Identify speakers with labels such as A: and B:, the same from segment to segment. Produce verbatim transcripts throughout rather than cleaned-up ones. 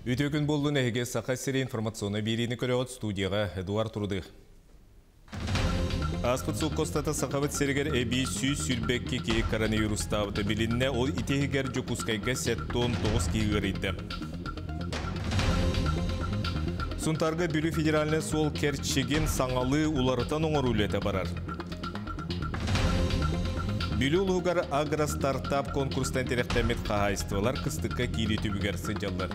A: Үтөкүн болдун эге сақа сири информационный берини көрөт студияға Эдуард Турдых. Аспыт сулкостата сақавыт сергер эби сүйс сүрбекке кей коронавирус табыты билинне ол итегер жокускайга сеттон тоғыз кейгерейді. Сунтарга бүрі федеральный сол керчеген саңалы уларытан оңыр үлеті барар. Бүлі ұлығар агро-стартап конкурстан теректемет қағайыстывалар қыстыққа кейлі түбігер сыджалар.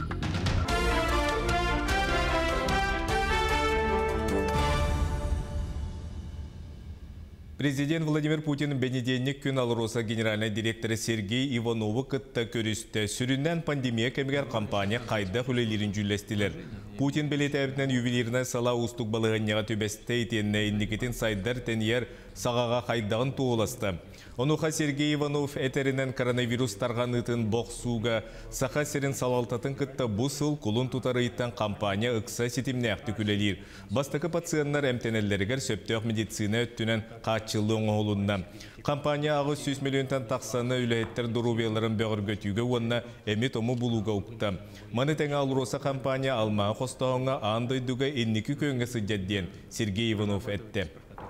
A: Президент Владимир Путин бенеденник күн алыроса генеральный директоры Сергей Ивановы кытта көрісті. Сүріннен пандемия кемігер компания қайда хүлелерін жүлестілер. Путин білеті әбітінен ювелиріне сала ұстық балығынняға төбесті етеніне индикетін сайдар тәнер сағаға қайдағын туыласты. Онуға Сергей Иванов әтерінен коронавирус тарғанытын боқсуға сақа серін салалтатын кытта бұсыл құлын тұтары иттен компания ұқса сетімне әқті күлелер. Бастықы пациенттар әмтенеллерігер сөптеуқ медицина өттінен қатшылы оңғолынна. Компания ағы жүз миллионтан тақсаны үләйттер дұрубияларын бәғір көтігі онына әмет омы бұлуға ұқты. Маны тәңі алыроса компания алмаға қостауыңа андайдуға еннекі көңесі жадден Сергей Иванов әтті.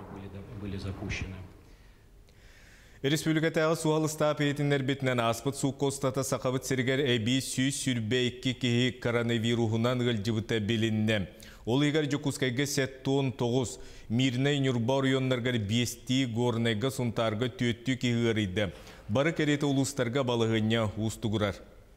A: Республикатағы суалы стап етіндер бетінен аспыт су костата сақабыт сергер әбі сүй сүрбе екі кеғі коронавирухынан ғылжыбыта белінне. Ол егер жокускайға сеттон тоғыз, мирнай нүрбар йонларғар бести горнайға сұнтарға төтті кеғірейді. Бары кереті ұлыстарға балығыня ұстығырар.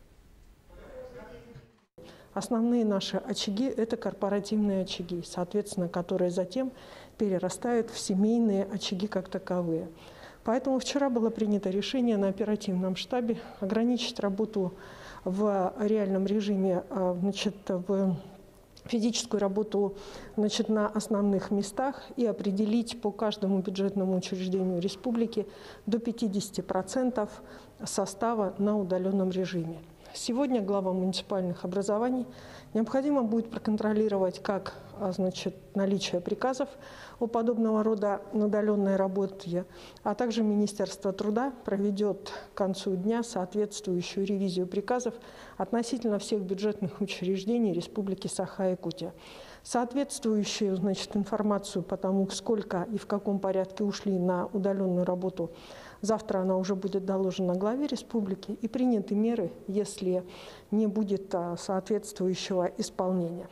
B: Основные наши очаги – это корпоративные очаги, соответственно, которые затем перерастают в семейные очаги как таковые. Поэтому вчера было принято решение на оперативном штабе ограничить работу в реальном режиме, значит, в физическую работу, значит, на основных местах и определить по каждому бюджетному учреждению республики до пятидесяти процентов состава на удаленном режиме. Сегодня глава муниципальных образований необходимо будет проконтролировать как, значит, наличие приказов о подобного рода удаленной работе, а также Министерство труда проведет к концу дня соответствующую ревизию приказов относительно всех бюджетных учреждений Республики Саха-Якутия. Соответствующую, значит, информацию по тому, сколько и в каком порядке ушли на удаленную работу, завтра она уже будет доложена главе республики и приняты меры, если не будет соответствующего исполнения.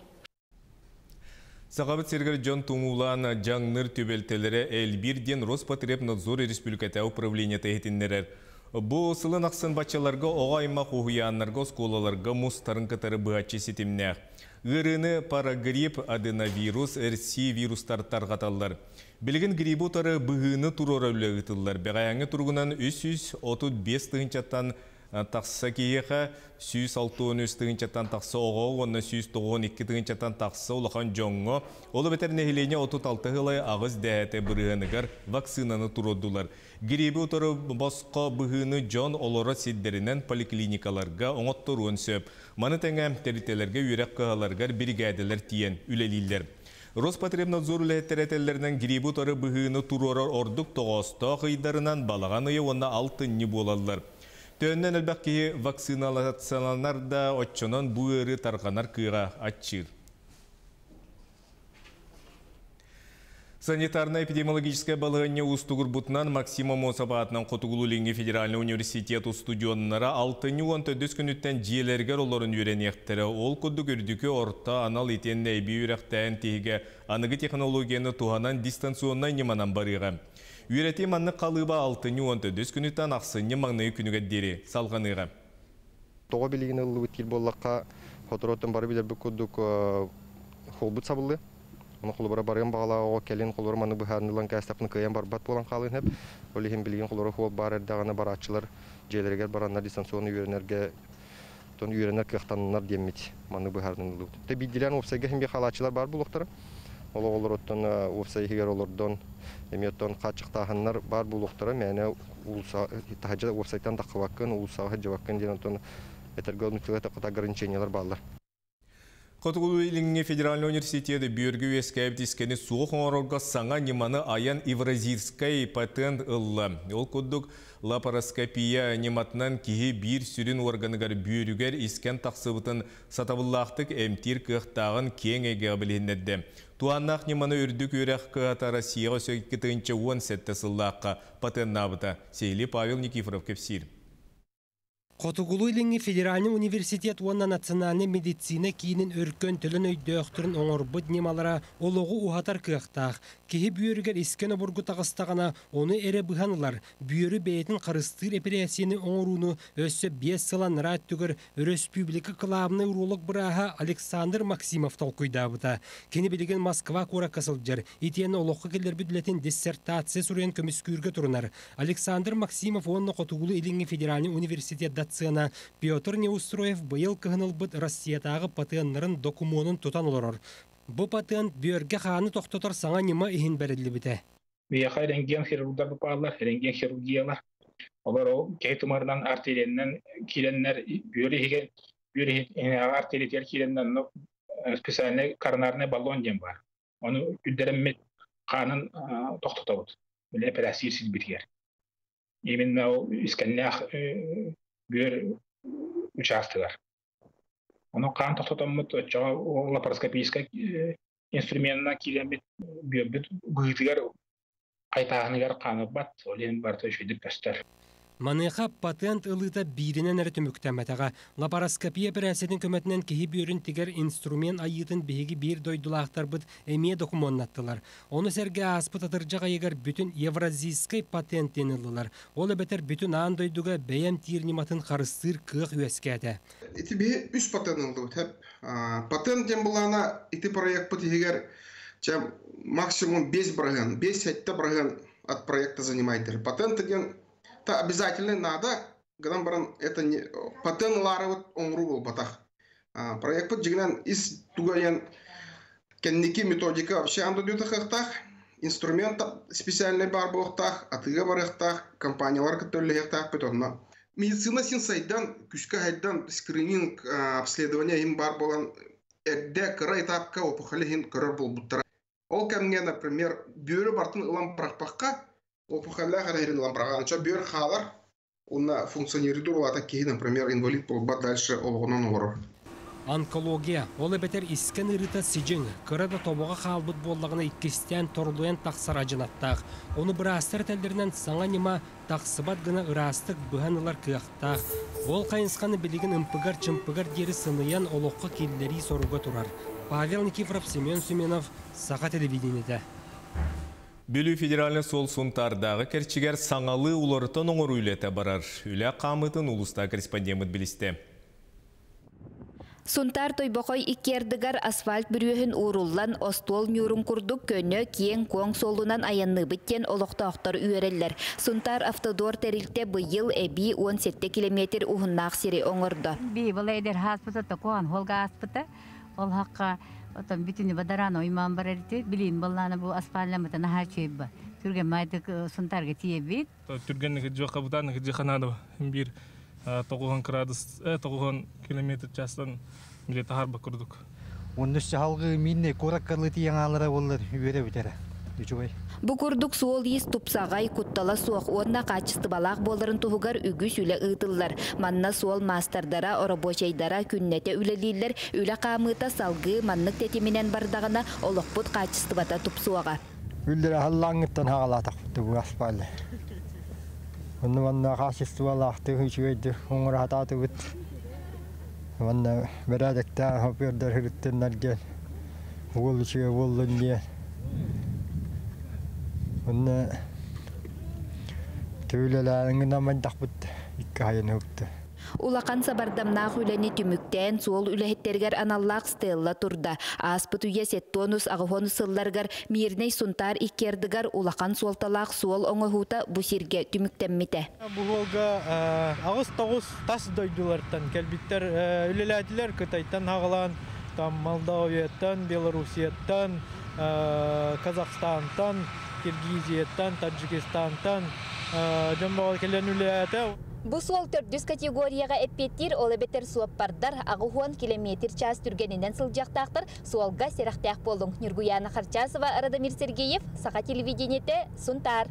A: Сағабыт сергер Джон Тумулан жаңныр төбелтелері әлбірден Роспотребнадзор республиката управления тәйетінлерер. Бұл сылын ақсын бачаларға оғаймақ ұғыянларға сколаларға мұстарын кітары бұғатчы сетімнәқ. Ғырыны парагрипп, аденовирус, РС вирустар тарғаталар. Білген грипп отары бұғыны тұрора үлігітілдер. Бәғаяңы тұрғынан үш жүз отыз бес тығынчаттан тақсы кейеға, жүз алтын үш тығынчаттан тақсы оғы, оны жүз тоғыз екі тығынчаттан тақсы олақан жоңғы. Олы бәтер нәхилене отыз алты ғылай ағыз дәйәті бұғынығар вакцинаны тұроддылар. Грипп отары басқа бұғыны жон олары седдерінен поликлиникаларға оңыттыруын сөп. Маны тәңі терителерге үйрек қағаларғар бригадалар тиен үлелілер. Роспотребнадзор үләттәрәтелерінен грипп отары бұғыны тұрорар ордық тоғыста қидарынан балаған ұйы онна алтынны болалар. Төннен әлбәкке вакциналацияланар да отчонан бұғыры тарғанар кыға атчыр. Санитарно-эпидемиологическая балығыне ұстығыр бұтынан Максима Мосабатынан Қотығылу-Ленге федеральный университет студионнара алтыны он төрт күніттен жиелергер оларын үйренектері. Ол көдді көрдікі орта анал етенне әбей үйректәйін тегіге анығы технологияны туғанан дистанционнай неманан барыға. Үйреті манны қалыба алтыны он төрт күніттен ақсыны маңнайы күнігі дері салғаныға.
C: Тоға білігіні ұлы өткел болаққа қотыротын бары білер бұл көддік қолбыт сабылды. Оны қолыбыра барған бағалауға кәлін қолыбыра маны бұхарнылан кәстапны көйен барбат болан қалын әп. Олеген білген қолыбыра қол бар әрдағаны бар атшылар, жейлергер баранлар дистанционы үйренерге, тон үйренер кықтанынар демет маны бұхарнылы. Тәбейділен офсайға хемге қалачылар бар бұл оқтары. Ол олар оттан офсайгер олардан, еметтен қатшықтағынлар бар бұл оқтары. Мәне тахаджа офсайттан тақывақын, ұлсаға жавақын ден әтергал нүктелер тақыта ограничениялар балар.
A: Котугулу илинге Федеральный университеті бүйіргі өскәйіп тискені суық оңырға саңа неманы аян евразийскай патент ылла. Ол күдік лапароскопия нематынан кихи бір сүрін органыгар бүйірігер искен тақсыбытын сатавыллақтық әмтир кықтағын кең әге білінеді. Туаннақ неманы үрдік өрәқ кығата Россияға сөйткітігінші он сәтті сыллаққа патент набыта. Сейли Павел Никифоров кепсир.
D: Котугулу илинги Федеральный университет уанна национальный медицина кийинин өркөн төлөн өйдөқтірін оңорбыт немалара олугу ухатар кыақтақ. Кихи бүйөрігер искен обургу тағыстағана оны эре бұханылар. Бүйөрі бәйтін қарыстыр операцияны оңоруну өссө бес сылан рад түгір Республика клабны уролог бұраға Александр Максимов толкуйдабыта. Кені білген Москва кора касылджар. Итені олоққа келер бүдлетін диссертация сүрен көміскүрге тұрынар. Александр Максимов онны Котугулу илинги Федеральный университет дацияна Петр Неустроев быйыл кыгынылбыт Россиятағы патенттарын документын тутан олорор. Бу патент бүйөрге ханы тоқтотор саңа нема ихин бәрелі біте.
E: Бияқа рентген хирургдар бұпалар, рентген хирургиялар. Олар о кейтумардан артерияннан киленнер бүйөрі артериятер киленнен специальный коронарный баллон дем бар. Оны үддеріммет қанын тоқтотабыд. Біле операция сілбітер. Именно искәннәқ бүйөр участыгар. Оны қан тоқтотамыд, лапароскопийскай инструментна киленбет бүйөрбет бұғытыгар қайтағынығар қаны бат, олен барты шөйдік көстер.
D: Маныха патент ылыта биринен әрі түміктәмәтіға. Лапароскопия операцияның көмәтінен кехи бүйірін тігер инструмент айытын бейгі бір дойдулақтар бұд әме документаттылар. Оны сәрге аспыт атыржаға егер бүтін евразийскай патент денілділар. Ол әбәтер бүтін аң дойдуға бәйім тирниматын қарыстыр кық өскәді.
F: Ити бе үш патент ылды. Патент ден бұлана ити проект бұд егер максимум бес браган, бес сәтті браган от проекта занимайтер. Патент ден обязательно надо, когда это не патент лароват умру был батах. Проект под жигнан из тугаян кенники методика вообще андо дютахтах, инструмент специальный барбохтах, атыга барахтах, компания ларка төллехтах питонна. Медицина синсайдан күшка хайдан скрининг обследования им барболан эдде кара этапка опухолихин кара был буттара. Ол камне, например, бюро бартын илам прахпахка опухолля харахирин лампраган, чо бюр халар, он функционирует урвата кихи, например, инвалид полба дальше олгонон горор.
D: Онкология, ол бетер искен ырыта сижин, кырада тобуға қалбыт боллағына иккестен торлуен тақсар ажынаттақ. Оны бірастыр тәлдерінен саңа нема тақсыбат гына ырастық бұханылар кыяқтақ. Ол қайынсқаны білеген ымпыгар чымпыгар дері сыныян олыққа келдері соруға тұрар. Павел Никифоров, Семен Суменов, Сақа телевидениеде.
A: Бүлі федеральный сол сунтардағы керчігер саңалы уларытын оңыр үйлеті барар. Үлі қамытын улыста корреспондент білісті.
G: Сунтар тойбақой икердігар асфальт бүрүйін уруллан остол нюрун курдук көнө киен коң солунан аянны біттен олықтақтар үйерелер. Сунтар автодор тәрілте бұйыл әбі он жеті километр ұғыннақ сері оңырды.
H: Би бұл әйдер хаспыта тоқуан холға аспыта, ол хаққа отан бүтүнү бадаран ойман барарыты билин балланы бу аспалламыта нахар чөйбі. Түрген майды сунтарга тиебит.
I: Түргенники жоқа бұтанники жиханады бир тоғуған градус, тоғуған километр жастан билеті харба күрдік.
J: Оннысы халғы минне кораккарлы тияңалары олар үйере бітері.
G: Бу курдук суол ес тупсагай куттала суақ онна качысты балақ боларын туғығар үгіс үлі ұйтылар. Манна суол мастардара, оробочайдара күннете үлелейлер, үлі қамыта салғы маннық тетеменен бардағына олықпұт качысты бата тупсуаға.
J: Үлдері халлаңыттан хағалатақ бұтты бұл аспалы. Оны манна качысты балақты үшуейді оңыр ататы бұт. Манна бәрәдіктен хопердер хүріттен нәрген. Ол үшуе болын ден. Оны төйлелеріңін амандақ бұтты, икі хайын өпті.
G: Улақан сабардамнақ үләне түміктен суол үләхеттергер аналлақ стелла тұрда. Аспыт үйе сеттонус ағыхон сылларгар мирней сунтар икердігар улақан суолталақ суол оңығута бұсирге түміктенмете.
J: Бұғылға ағыз-тоғыз тас дойдулардан кәлбіттер үлеләділер күтайттан ағылан Молдавияттан, Белорусияттан, Казахстантан, Киргизияттан, Таджикистантан, жамбағал келен үләді.
G: Бу суол төрдүс категорияга эппеттир ол эбетер суаппардар агухон километр час түргенинен сылжактактар суолга серахтак болуң. Нургуяна Харчасова, Радомир Сергеев, Саха телевидениете, Сунтар.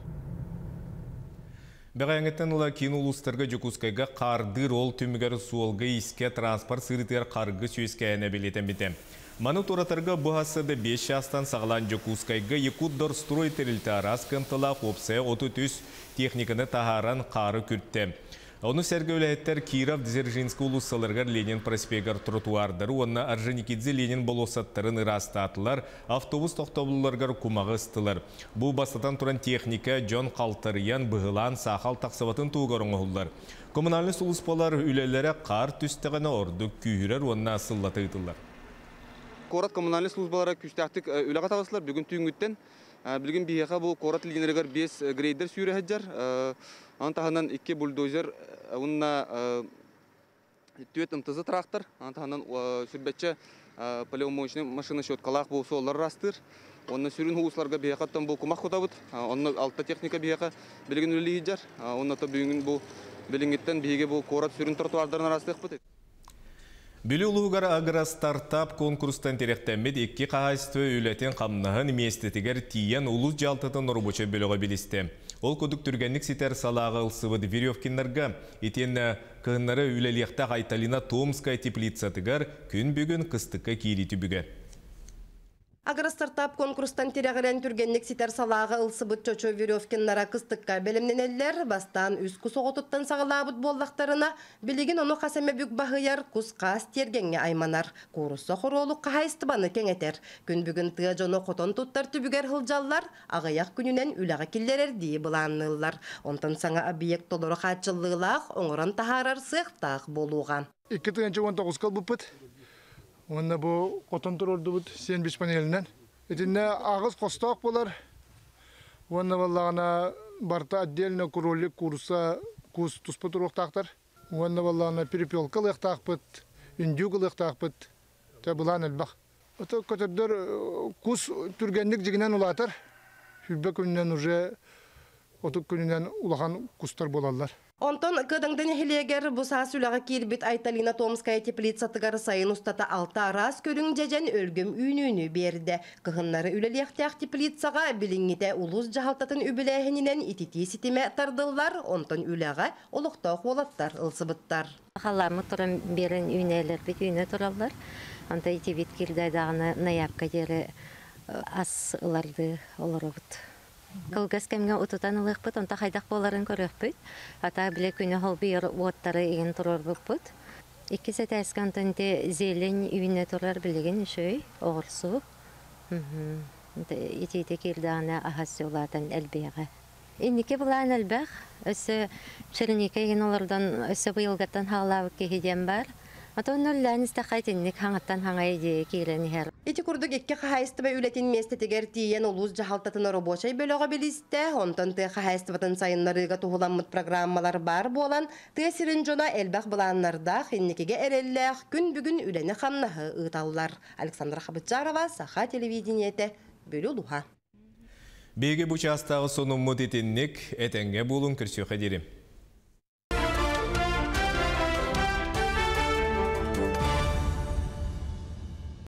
A: Бәғайыңеттен ұла кейін ұлыстарға жүкускайға қарды рол түмігер суолға иске транспорт сырытыр қарғы сөйске әне білетен бітем. Маны торатарға бұғасыды беш жастан сағылан жүкускайға Якуддор строй терілті арас кынтыла қопсы отыз үш техниканы тағаран қары күртті. Оны сәргі өләйттер Киров Дзержинскі ұлысалырғар Ленин проспегар тротуардары, оны Орджоникидзе Ленин болосаттарын ырастатылар, автобус тоқтабылыларғар кумағы ыстылар. Бұл бастатан тұран техника Джон Қалтариян бұғылан сақал тақсаватын туғарың ұғылар. Коммунальный сұлыспалар үлелері қар түстіғіне орды күйірер, оны асыллатыйтылар.
K: Корат коммунальный службалары күштәқтік үліға тағысылар бүгін түйінгіттен. Білген бейеға бұл Корат линерігер бес грейдер сүйрі әджар. Антағынан екі бульдозер, онына түйет ымтызы трактор. Антағынан сүрбетчі полиомоечный машина шөткалақ бұл солар растыр. Онына сүрін хуғысларға бейеқаттан бұл күмақ құтабыд. Онына алта техника бейеқа білген үлі еджар. Онына бүгін бұл білінгеттен бейеге бұл Корат сүрін тротуардарын растық бұд.
A: Білі ұлығығар агра стартап конкурстан теректәмет екі қағайсты үйлетен қамнағын местетігер тиен ұлыз жалтытын ұрбучы бөліға білісті. Ол көдік түргенлік сетер салағы ұлсывыды Веревкинларға, етен кығынлары үйлеліяқта Айталина Томская теплицатығар күн бүгін қыстыққа кейлеті бүгі.
L: Агростартап конкурстан терегірен түргенлік сетер салағы ұлсыбыт чочо Веревкинлара қыстыққа бәлімненелер бастан үз құс оғытыттан сағылабыт болдақтарына білеген оны қасаме бүк бағыяр құс қас тергенге айманар. Қорысы құролу қағайстыбаны кеңетер. Күн бүгін тұға жоны қотон тұттар түбігер ғылжаллар, ағаяқ күнінен үліға келдерер дей бұланылар. Онтан саңа объект толыры қатшылығылақ, оңыран тахарар сықтақ болуған.
M: екі мың он тоғыз кал бұпыт. Онна бу котон турурду бут сен биш панелинен. Этинне агыз косток болар. Онна баллагана барта отдельно куролик курса кус туспотурук тактар. Онна баллагана перепелка лыктакпыт, индюк лыктакпыт. Та булан элбак. Ото көтөрдөр кус түргенлик жигинен улатар. Хүббе күннен уже отук күннен улаган кустар болалар.
L: Онтон кыдыңдың хилегер бұса сүліға келбет Айталина Томская теплицатығар сайын ұстата алты арас көрің жәжен өлгім үйнүйіні берді. Кығынлары үлелектяқ теплицаға біліңгеде ұлыз жағалтатын үбіләхінінен итити сетеме тардылар, онтон үліға олықтау қолаттар, ұлсыбыттар.
N: Қаламы тұрын берін үйнелер бет үйне тұралар. Онта итебет келдайдағына наябқа дері ас ұларды олары бұд. Кылгас кемге утутан улык бут, онта хайдак боларын көрөк бут. Ата биле күнө хол бир уоттары еген турар бут. Икки сетәскән тенте зелень үйне турар билеген шөй, огырсу. Мм. Ите-ите кирдана ахасулатан әлбеге. Инники булан әлбәг, өсө ширинеке еген олардан өсө быйылгаттан халабы кехиден бар. Атонноллан истахайтинник хаңаттан хаңайды киренихер.
L: Ити курдук икки қағайыстыба үлетін местетігер тиен ұлыз жағалтатын робочай бөліға білісті. Онтан ты қағайыстыбатын сайынларыға туғыламыд программалар бар болан, ты сирин жона әлбәқ бұланларда хинникеге әрелләқ күн бүгін үләні қамнағы ұйталылар. Александра Хабытжарова, Саха телевидениеті, бөлі луға.
A: Беге бұчастағы соның мұдетіннік әтәнге болын күрсі қадерім.